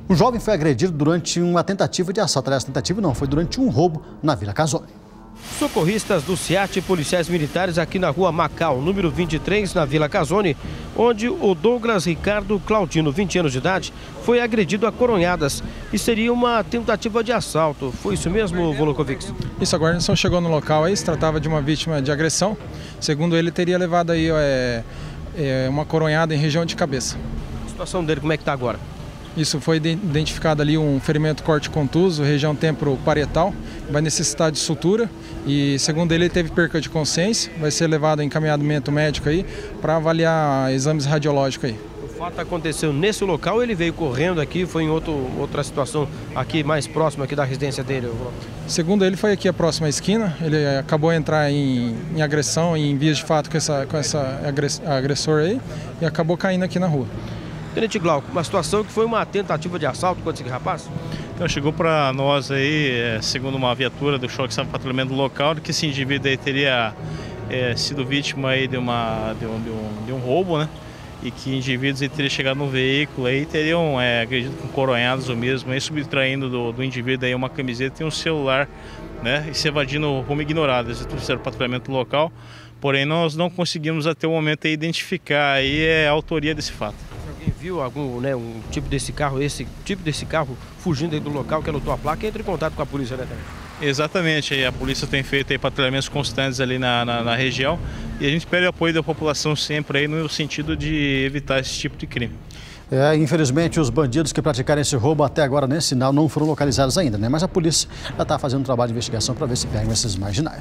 Um jovem foi agredido durante uma tentativa de assalto. Aliás, tentativa não, foi durante um roubo na Vila Casone. Socorristas do SEAT e policiais militares aqui na rua Macau, número 23, na Vila Casone, onde o Douglas Ricardo Claudino, 20 anos de idade, foi agredido a coronhadas e seria uma tentativa de assalto. Foi isso mesmo, Volokovic? Isso, a guarnição chegou no local aí, se tratava de uma vítima de agressão. Segundo ele, teria levado aí uma coronhada em região de cabeça. A situação dele, como é que está agora? Isso, foi identificado ali um ferimento corte contuso, região temporoparietal, vai necessitar de sutura e, segundo ele teve perca de consciência, vai ser levado a encaminhamento médico aí para avaliar exames radiológicos aí. O fato aconteceu nesse local, ele veio correndo aqui, foi em outra situação aqui mais próxima aqui da residência dele? Segundo ele, foi aqui a próxima esquina, ele acabou de entrar em agressão, em vias de fato com essa agressor aí e acabou caindo aqui na rua. Tenente Glauco, uma situação que foi uma tentativa de assalto contra esse rapaz? Então chegou para nós aí, segundo uma viatura do Choque Sabe Patrulhamento local, que esse indivíduo aí teria sido vítima aí de um roubo, né? E que indivíduos aí teriam chegado no veículo aí teriam agredido com coronhadas ou mesmo, aí subtraindo do indivíduo aí uma camiseta e um celular, né? E se evadindo rumo ignorado. Eles trouxeram o patrulhamento local, porém nós não conseguimos até o momento aí identificar aí a autoria desse fato. Alguém viu um tipo desse carro fugindo aí do local que anotou a placa e entra em contato com a polícia, né? Exatamente, a polícia tem feito aí patrulhamentos constantes ali na região e a gente pede o apoio da população sempre aí no sentido de evitar esse tipo de crime. Infelizmente, os bandidos que praticaram esse roubo até agora nesse sinal não foram localizados ainda, né? Mas a polícia já está fazendo um trabalho de investigação para ver se pegam esses marginais.